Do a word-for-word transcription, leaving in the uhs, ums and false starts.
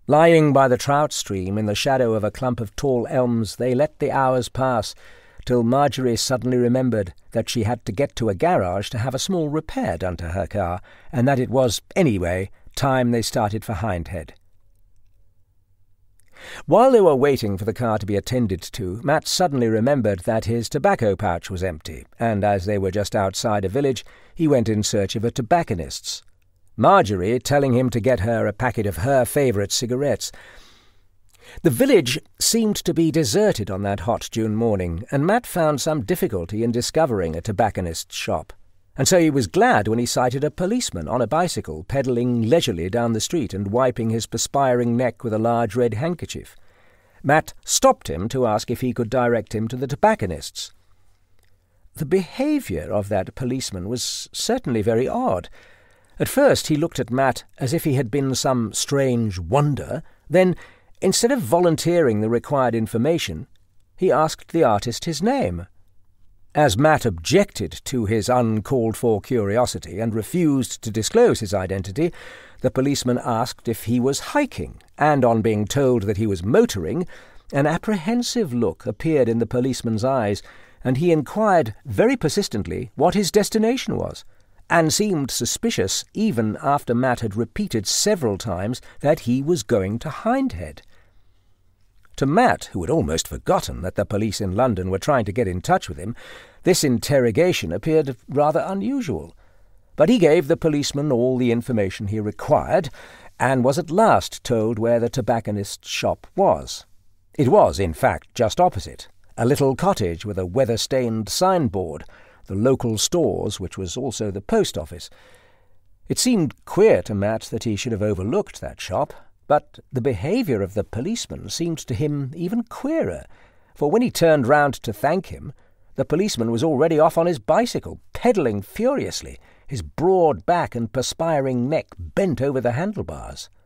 Lying by the trout stream in the shadow of a clump of tall elms, they let the hours pass, till Marjorie suddenly remembered that she had to get to a garage to have a small repair done to her car, and that it was, anyway, time they started for Hindhead. While they were waiting for the car to be attended to, Matt suddenly remembered that his tobacco pouch was empty, and as they were just outside a village, he went in search of a tobacconist's, Marjorie telling him to get her a packet of her favourite cigarettes. The village seemed to be deserted on that hot June morning, and Matt found some difficulty in discovering a tobacconist's shop, and so he was glad when he sighted a policeman on a bicycle pedalling leisurely down the street and wiping his perspiring neck with a large red handkerchief. Matt stopped him to ask if he could direct him to the tobacconist's. The behaviour of that policeman was certainly very odd. At first he looked at Matt as if he had been some strange wonder. Then, instead of volunteering the required information, he asked the artist his name. As Matt objected to his uncalled-for curiosity and refused to disclose his identity, the policeman asked if he was hiking, and on being told that he was motoring, an apprehensive look appeared in the policeman's eyes, and he inquired very persistently what his destination was, and seemed suspicious even after Matt had repeated several times that he was going to Hindhead. To Matt, who had almost forgotten that the police in London were trying to get in touch with him, this interrogation appeared rather unusual. But he gave the policeman all the information he required, and was at last told where the tobacconist's shop was. It was, in fact, just opposite, a little cottage with a weather-stained signboard, the local stores, which was also the post office. It seemed queer to Matt that he should have overlooked that shop, but the behaviour of the policeman seemed to him even queerer, for when he turned round to thank him, the policeman was already off on his bicycle, pedalling furiously, his broad back and perspiring neck bent over the handlebars.